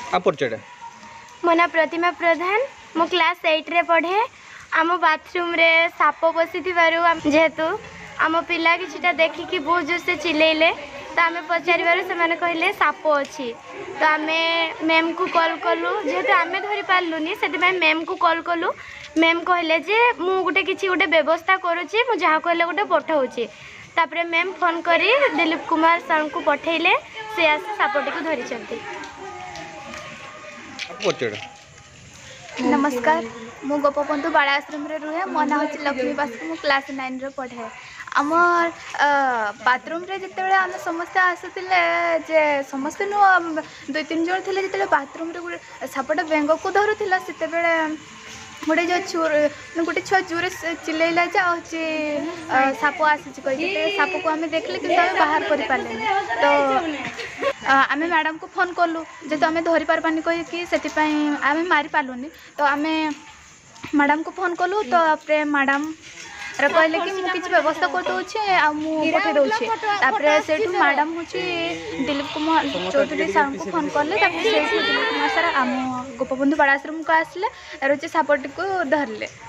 मो ना प्रतिमा प्रधान मो क्लास 8 रे पढ़े। आम बाथरूम रे साप पशि जेहेतु आम पिला किछटा देखिकी बहुत जोर से चिल्लेले तो आम पचार से कहले साप अच्छी तो आम मैम को कॉल कलु जेहेतु आम धरी पार्लुनि से मैम को कॉल कलु। मैम कहले जे मु गोटे किसी गोटे व्यवस्था करुँची मु जहाँ कहले गोटे पठाऊँची तापर मैम फोन करी दिलीप कुमार सर को पठेले से आसी सापटी को धरी। नमस्कार मु गोपबंधु बाल आश्रम रे रुहे। मो ना हूँ लक्ष्मी बास्क मु क्लास 9 रे पढ़े। आमर बाथरूम रे जिते आम समस्ते आसुले जे समस्ते नु 2-3 जन थे जो बाथरूम रे गोटे सापटा बेंग को धरुला से गोटे जो गोटे छुआ जोरे चिल्ला जे हूँ साप आसी साप को आम देखले कि बाहर कर पारे तो आम मैडम को फोन कलु जेहेतु आम धरी पार्बानी कहीकि से आम मारी पार्लुनि तो आम मैडम को फोन कलु तो मैडम कहले कि मुझे किसी व्यवस्था कर दूचे पठे दूचे से मैडम हूँ दिलीप कुमार चौधरी सर को फोन कले दिलीप कुमार सर आम गोपबंधु बाल आश्रम को आसले सापटी को धरले।